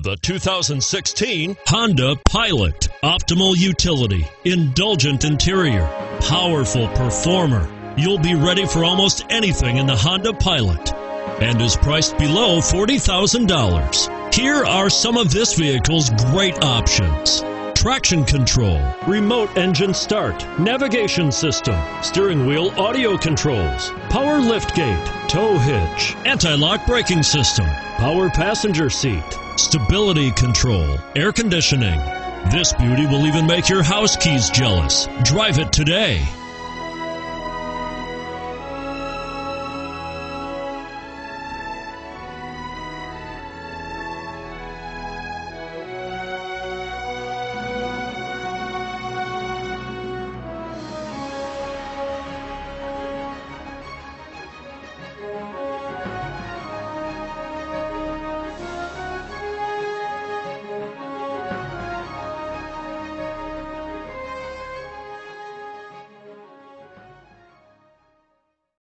The 2016 Honda Pilot. Optimal utility, indulgent interior, powerful performer. You'll be ready for almost anything in the Honda Pilot and is priced below $40,000. Here are some of this vehicle's great options: traction control, remote engine start, navigation system, steering wheel audio controls, power liftgate, tow hitch, anti-lock braking system, power passenger seat, stability control, air conditioning. This beauty will even make your house keys jealous. Drive it today.